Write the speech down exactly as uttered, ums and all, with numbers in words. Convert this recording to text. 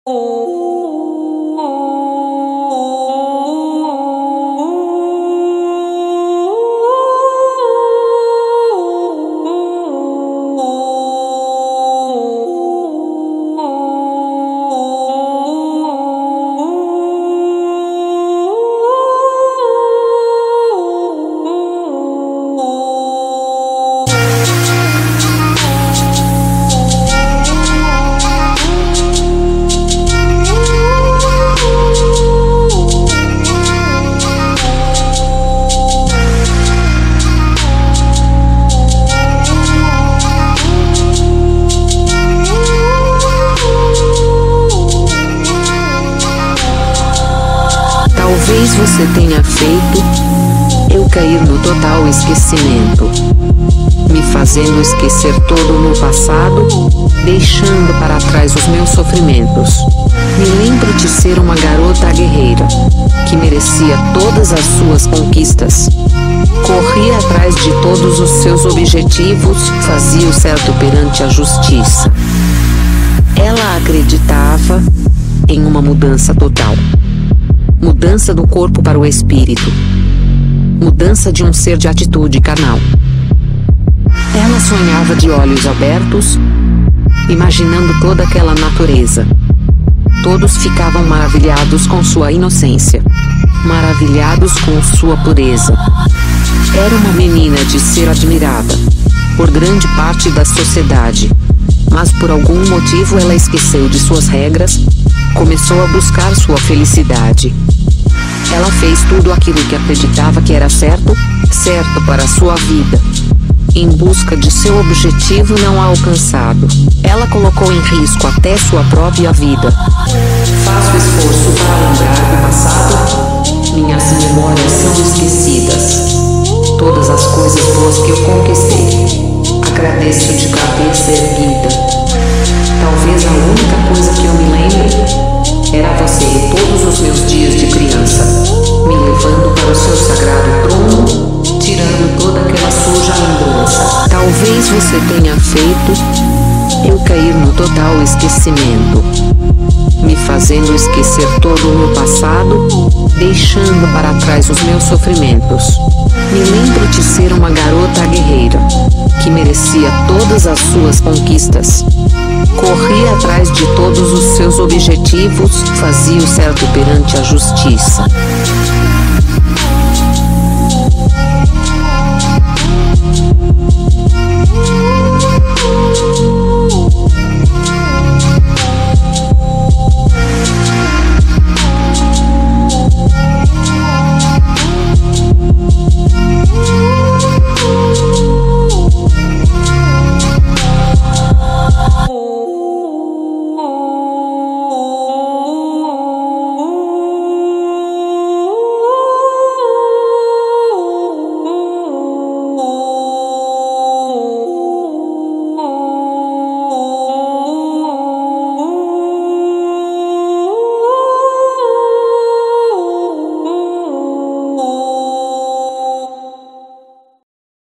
Talvez você tenha feito eu cair no total esquecimento, me fazendo esquecer todo o meu passado, deixando para trás os meus sofrimentos. Me lembro de ser uma garota guerreira, que merecia todas as suas conquistas. Corria atrás de todos os seus objetivos, fazia o certo perante a justiça. Ela acreditava em uma mudança total. Mudança do corpo para o espírito. Mudança de um ser de atitude carnal. Ela sonhava de olhos abertos, imaginando toda aquela natureza. Todos ficavam maravilhados com sua inocência, maravilhados com sua pureza. Era uma menina de ser admirada por grande parte da sociedade, mas por algum motivo ela esqueceu de suas regras, começou a buscar sua felicidade. Ela fez tudo aquilo que acreditava que era certo, certo para sua vida, em busca de seu objetivo não alcançado. Ela colocou em risco até sua própria vida. Faço esforço para lembrar do passado, minhas memórias são esquecidas. Todas as coisas boas que eu conquistei, agradeço de cabeça erguida. Talvez a única coisa que eu me lembre era você e todos os meus dias de criança, me levando para o seu sagrado trono, tirando toda aquela suja lembrança. Talvez você tenha feito eu cair no total esquecimento, me fazendo esquecer todo o meu passado, deixando para trás os meus sofrimentos. Me lembro de ser uma garota guerreira, que merecia todas as suas conquistas. Corria atrás de todos os seus objetivos, fazia o certo perante a justiça.